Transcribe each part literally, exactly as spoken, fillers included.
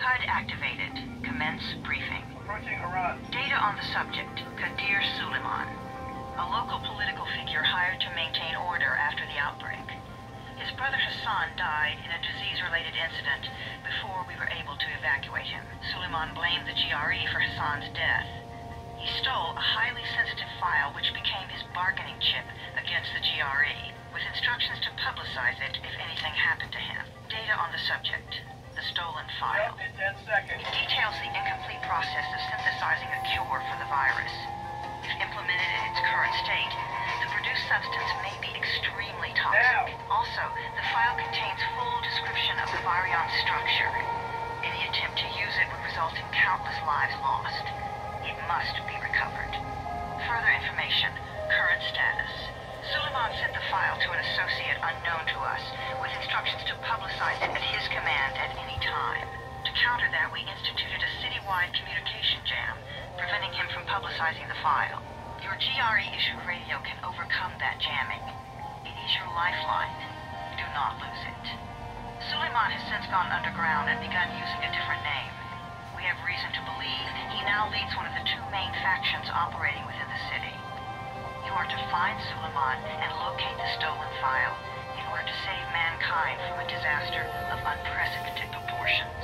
H U D activated. Commence briefing. Approaching Iran. Data on the subject, Kadir Suleiman, a local political figure hired to maintain order after the outbreak. His brother Hassan died in a disease-related incident before we were able to evacuate him. Suleiman blamed the G R E for Hassan's death. He stole a highly sensitive file which became his bargaining chip against the G R E, with instructions to publicize it if anything happened to him. Data on the subject, the stolen file. In ten seconds. It details the incomplete process of synthesizing a cure for the virus. If implemented in its current state, the produced substance may be extremely toxic. Now. Also, the file contains full description of the virion's structure. Any attempt to use it would result in countless lives lost. It must be recovered. Further information, current status. Suleiman sent the file to an associate unknown to us, with instructions to publicize it at his command at any time. To counter that, we instituted a citywide communication jam, preventing him from publicizing the file. Your G R E-issued radio can overcome that jamming. It is your lifeline. Do not lose it. Suleiman has since gone underground and begun using a different name. We have reason to believe he now leads one of the two main factions operating within the city. You are to find Suleiman and locate the stolen file in order to save mankind from a disaster of unprecedented proportions.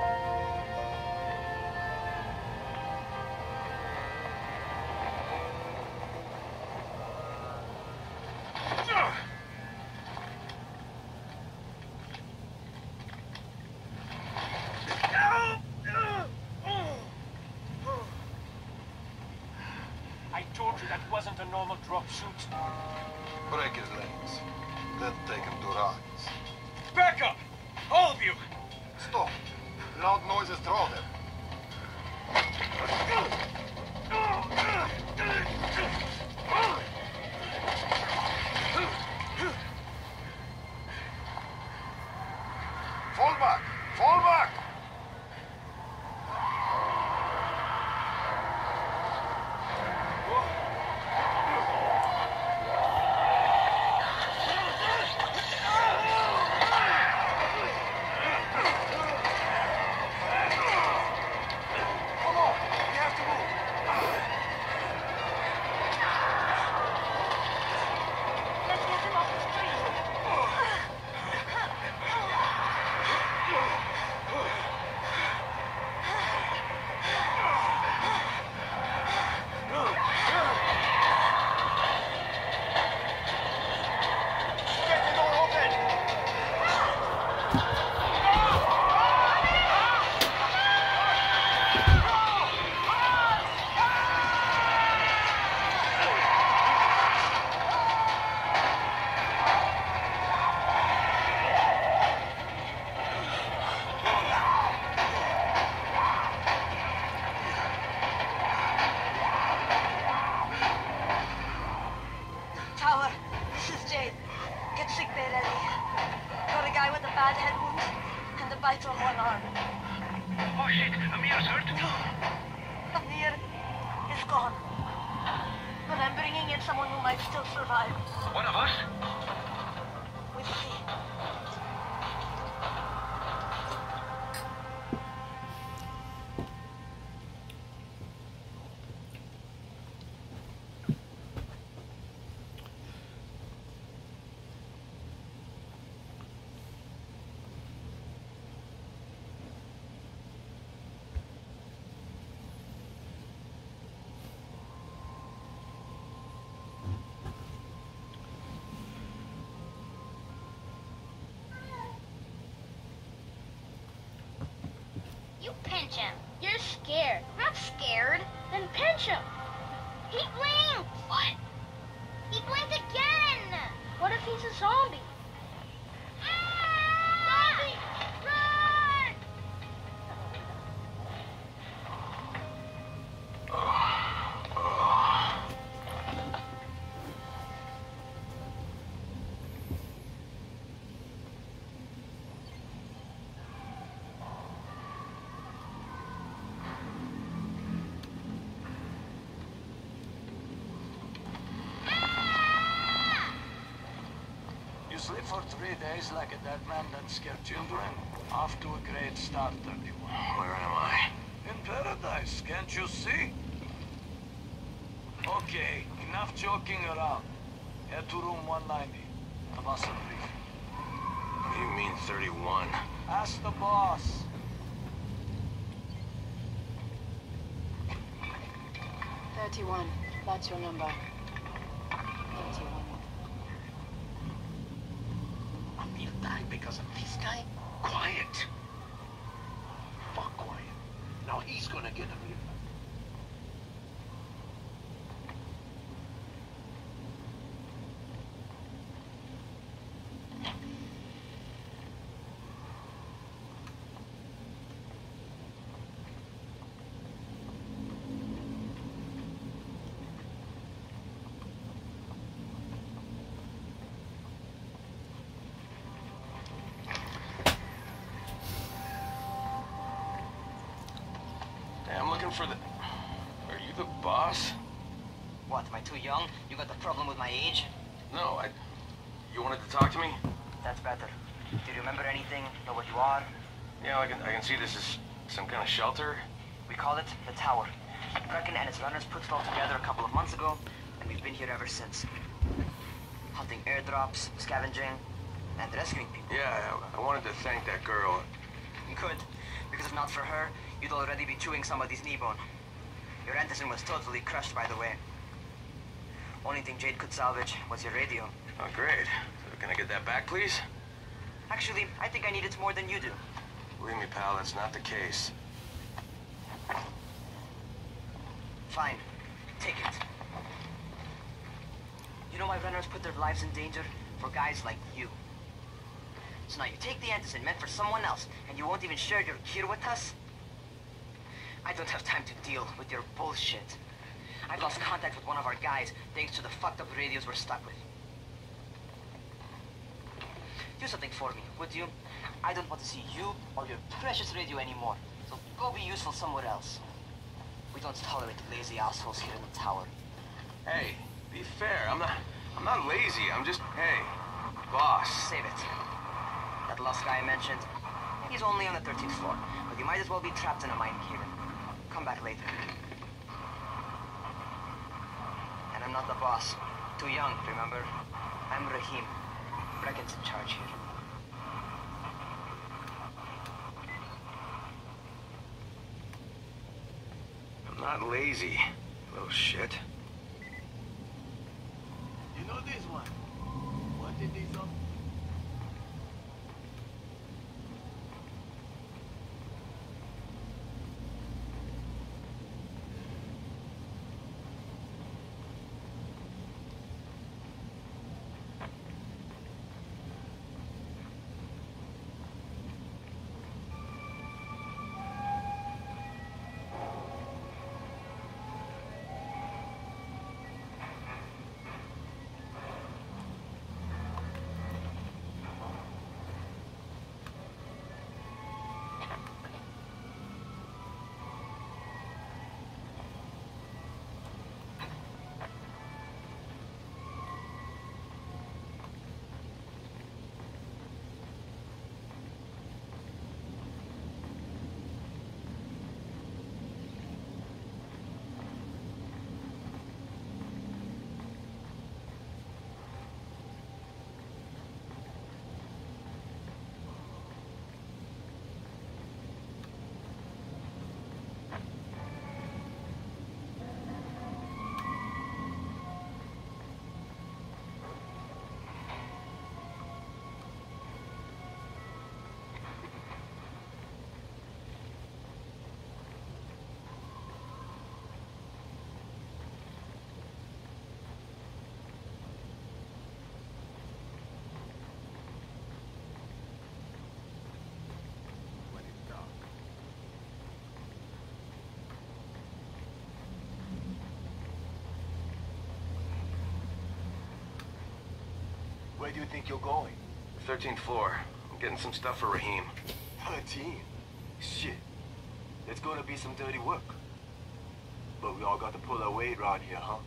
I told you that wasn't a normal drop shoot. Break his legs. Then take him to Rise. Back up! All of you! Stop. Loud noises draw them. Fall back! Fall back! Tower, this is Jade. Get sick bay ready. Got a guy with a bad head wound and a bite on one arm. Oh shit, Amir's hurt? Amir is gone. But I'm bringing in someone who might still survive. One of us? We'll see. You pinch him. You're scared. I'm not scared. Then pinch him. He blinked. What? He blinked again. What if he's a zombie? Ah! Zombie! Run! You sleep for three days like a dead man that scared children. Off to a great start, thirty-one. Where am I? In paradise, can't you see? Okay, enough joking around. Head to room one ninety. Have us a brief. What do you mean, thirty-one? Ask the boss. thirty-one. That's your number. thirty-one. Amir died because of this guy? Quiet. Fuck quiet. Now he's gonna get Amir. I'm looking for the... Are you the boss? What, am I too young? You got the problem with my age? No, I... You wanted to talk to me? That's better. Do you remember anything? Know what you are? Yeah, I can, I can see this is some kind of shelter. We call it the Tower. Brecken and his runners put it all together a couple of months ago, and we've been here ever since. Hunting airdrops, scavenging, and rescuing people. Yeah, I, I wanted to thank that girl. Good, because if not for her, you'd already be chewing somebody's knee bone. Your Anderson was totally crushed, by the way. Only thing Jade could salvage was your radio. Oh, great. So can I get that back, please? Actually, I think I need it more than you do. Believe me, pal, that's not the case. Fine. Take it. You know why runners put their lives in danger? For guys like you. So now you take the Anderson meant for someone else, and you won't even share your gear with us? I don't have time to deal with your bullshit. I've lost contact with one of our guys thanks to the fucked up radios we're stuck with. Do something for me, would you? I don't want to see you or your precious radio anymore, so go be useful somewhere else. We don't tolerate lazy assholes here in the tower. Hey, be fair. I'm not... I'm not lazy. I'm just... Hey, boss. Save it. That last guy I mentioned, he's only on the thirteenth floor, but you might as well be trapped in a mine cave. Come back later. And I'm not the boss. Too young, remember? I'm Rahim. Brecken's in charge here. I'm not lazy, little shit. You know this one? What did these up? Where do you think you're going? thirteenth floor. I'm getting some stuff for Rahim. thirteen? Shit. It's gonna be some dirty work. But we all got to pull our weight around here, huh?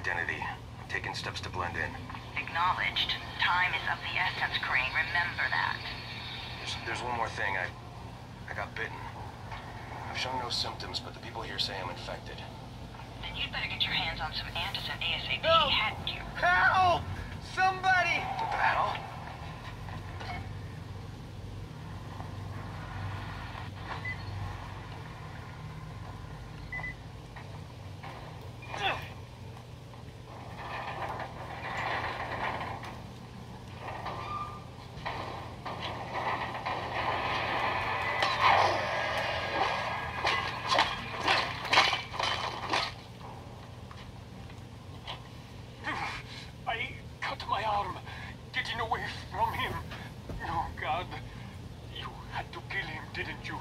identity. I'm taking steps to blend in. Acknowledged. Time is of the essence, Crane. Remember that. There's, there's one more thing. I, I got bitten. I've shown no symptoms, but the people here say I'm infected. Then you'd better get your hands on some antigen ASAP, No. hadn't you? Help! Somebody! What the hell? I cut my arm getting away from him. Oh, God. You had to kill him, didn't you?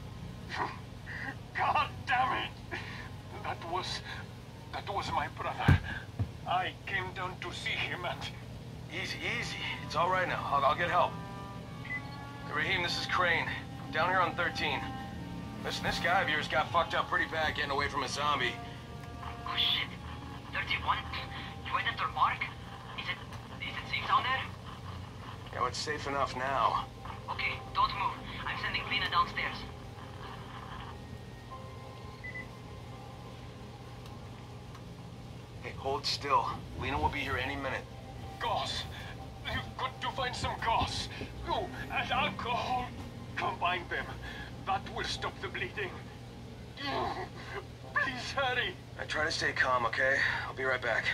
God damn it! That was... that was my brother. I came down to see him and... Easy, easy. It's all right now. I'll, I'll get help. Hey, Raheem, this is Crane. I'm down here on thirteen. Listen, this guy of yours got fucked up pretty bad getting away from a zombie. Oh shit. thirty-one? You went after Mark? Is it... is it safe down there? Yeah, it's safe enough now. Okay, don't move. I'm sending Lena downstairs. Hey, hold still. Lena will be here any minute. Gauze. You've got to find some gauze. Oh, and alcohol. Combine them. That will stop the bleeding. Please hurry. I try to stay calm, okay? I'll be right back.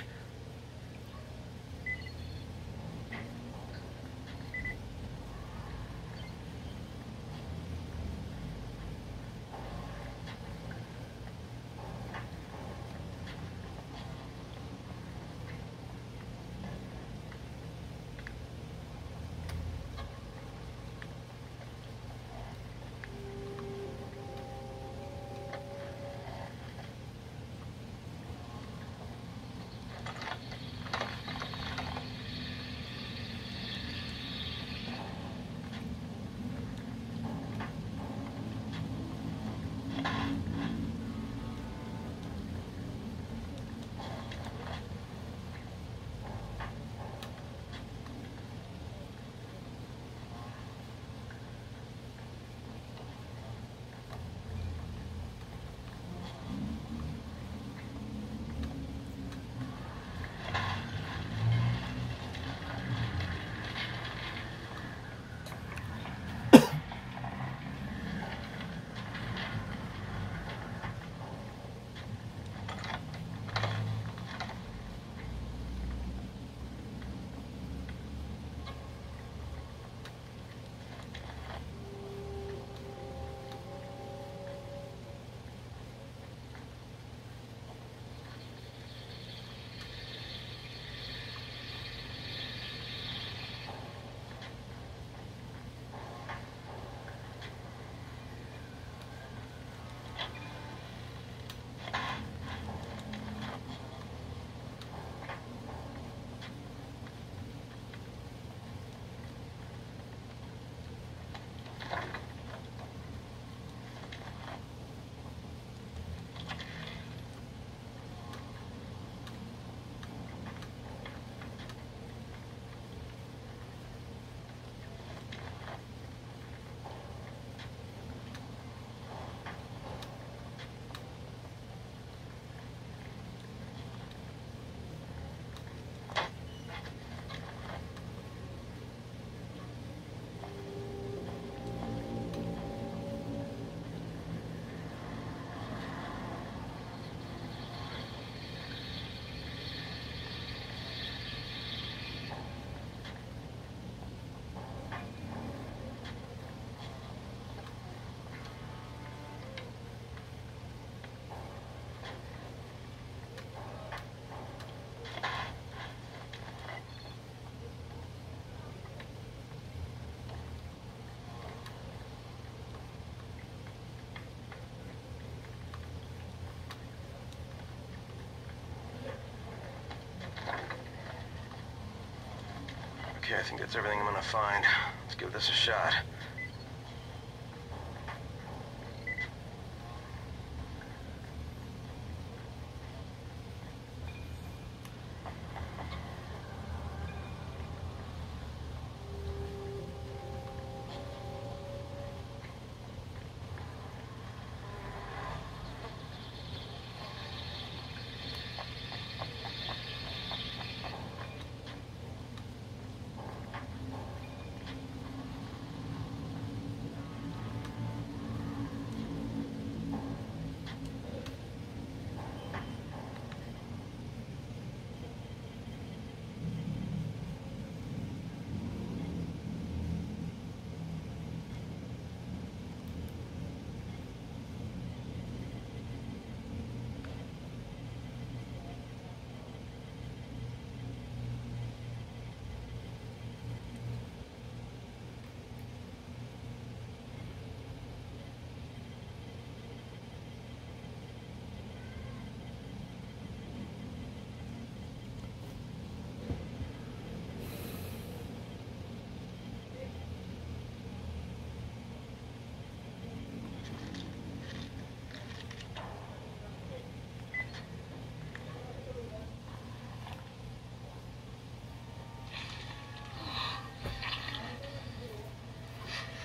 Okay, I think that's everything I'm gonna find. Let's give this a shot.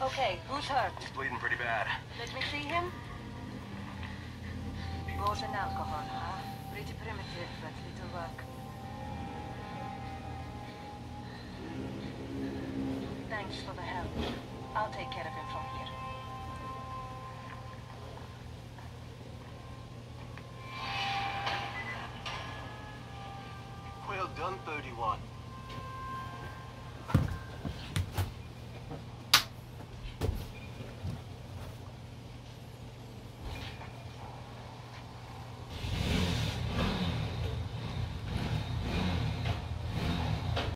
Okay, who's hurt? He's bleeding pretty bad. Let me see him. Booze and alcohol, huh? Pretty primitive, but little work. Thanks for the help. I'll take care of him from here. Well done, thirty-one.